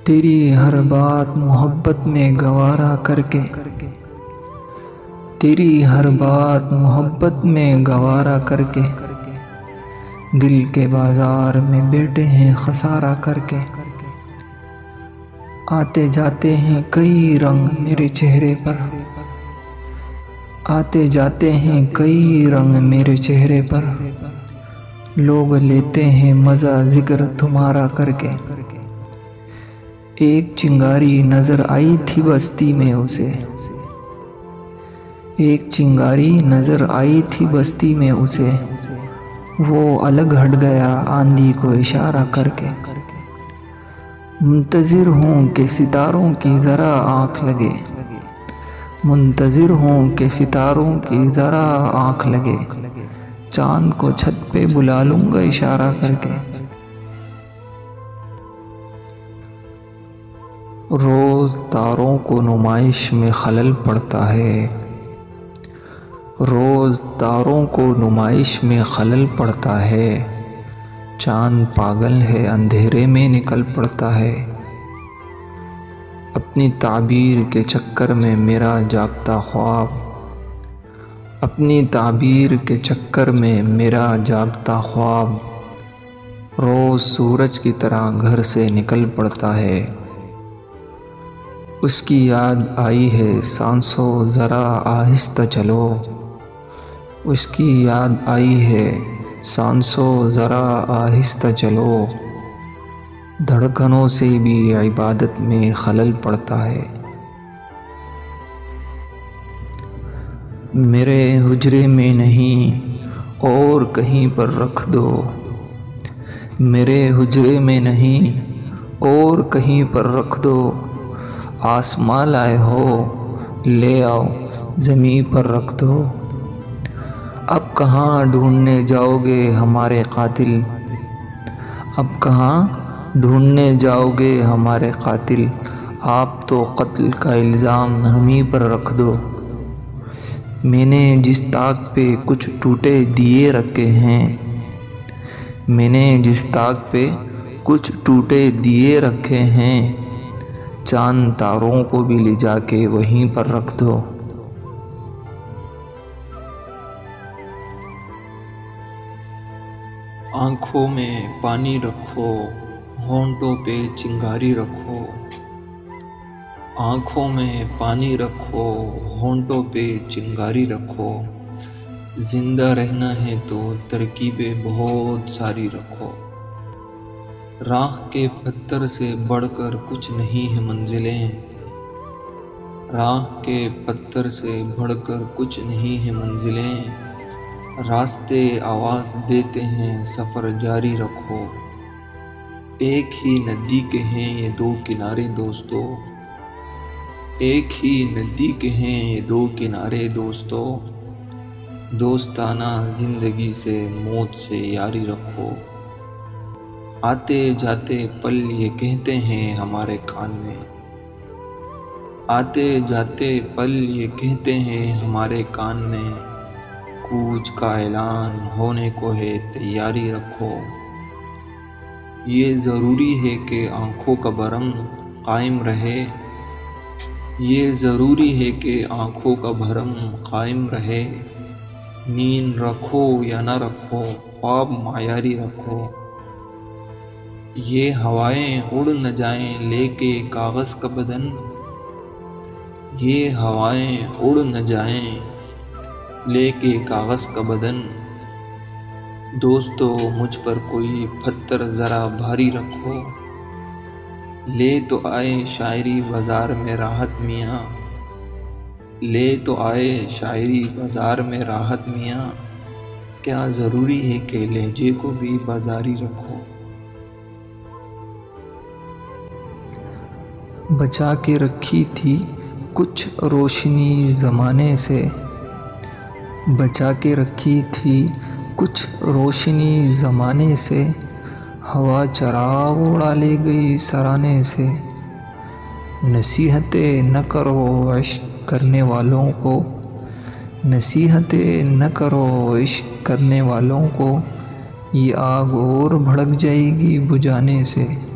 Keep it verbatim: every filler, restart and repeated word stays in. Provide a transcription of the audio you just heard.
تیری ہر بات محبت میں گوارا کر کے تیری ہر بات محبت میں گوارا کر کے دل کے بازار میں بیٹھے ہیں خسارہ کر کے آتے جاتے ہیں کئی رنگ میرے چہرے پر آتے جاتے ہیں کئی رنگ میرے چہرے پر لوگ لیتے ہیں مزہ ذکر تمہارا کر کے ایک چنگاری نظر آئی تھی بستی میں اسے ایک چنگاری نظر آئی تھی بستی میں اسے وہ الگ ہٹ گیا آندھی کو اشارہ کر کے منتظر ہوں کہ ستاروں کی ذرا آنکھ لگے منتظر ہوں کہ ستاروں کی ذرا آنکھ لگے چاند کو چھت پہ بلا لوں گا اشارہ کر کے روز تاروں کو نمائش میں خلل پڑتا ہے روز تاروں کو نمائش میں خلل پڑتا ہے چاند پاگل ہے اندھیرے میں نکل پڑتا ہے اپنی تعبیر کے چکر میں میرا جاگتا خواب اپنی تعبیر کے چکر میں میرا جاگتا خواب روز سورج کی طرح گھر سے نکل پڑتا ہے اس کی یاد آئی ہے سانسوں ذرا آہستہ چلو اس کی یاد آئی ہے سانسوں ذرا آہستہ چلو دھڑکنوں سے بھی عبادت میں خلل پڑتا ہے میرے حجرے میں نہیں اور کہیں پر رکھ دو میرے حجرے میں نہیں اور کہیں پر رکھ دو آسماں لائے ہو لے آؤ زمیں پر رکھ دو اب کہاں ڈھونڈنے جاؤ گے ہمارے قاتل اب کہاں ڈھونڈنے جاؤ گے ہمارے قاتل آپ تو قتل کا الزام ہمیں پر رکھ دو میں نے جس طاق پہ کچھ ٹوٹے دیے رکھے ہیں میں نے جس طاق پہ کچھ ٹوٹے دیے رکھے ہیں چاند تاروں کو بھی لے جا کے وہیں پر رکھ دو آنکھوں میں پانی رکھو ہونٹوں پہ چنگاری رکھو آنکھوں میں پانی رکھو ہونٹوں پہ چنگاری رکھو زندہ رہنا ہے تو ترکیبیں بہت ساری رکھو راہ کے پتھر سے بڑھ کر کچھ نہیں ہے منزلیں راہ کے پتھر سے بڑھ کر کچھ نہیں ہے منزلیں راستے آواز دیتے ہیں سفر جاری رکھو ایک ہی ندی کے ہیں یہ دو کنارے دوستو ایک ہی ندی کے ہیں یہ دو کنارے دوستو دوستانہ زندگی سے موت سے یاری رکھو آتے جاتے پل یہ کہتے ہیں ہمارے کان میں آتے جاتے پل یہ کہتے ہیں ہمارے کان میں کوچ کا اعلان ہونے کو ہے تیاری رکھو یہ ضروری ہے کہ آنکھوں کا بھرم قائم رہے یہ ضروری ہے کہ آنکھوں کا بھرم قائم رہے نیند رکھو یا نہ رکھو خواب معیاری رکھو یہ ہوائیں اڑ نہ جائیں لے کے کاغذ کا بدن یہ ہوائیں اڑ نہ جائیں لے کے کاغذ کا بدن دوستو مجھ پر کوئی پتھر ذرا بھاری رکھو لے تو آئے شاعری بازار میں راحت میاں لے تو آئے شاعری بازار میں راحت میاں کیا ضروری ہے کہ لہجے کو بھی بازاری رکھو بچا کے رکھی تھی کچھ روشنی زمانے سے بچا کے رکھی تھی کچھ روشنی زمانے سے ہوا چراغ اڑا لے گئی سرانے سے نصیحتیں نہ کرو عشق کرنے والوں کو نصیحتیں نہ کرو عشق کرنے والوں کو یہ آگ اور بھڑک جائے گی بجھانے سے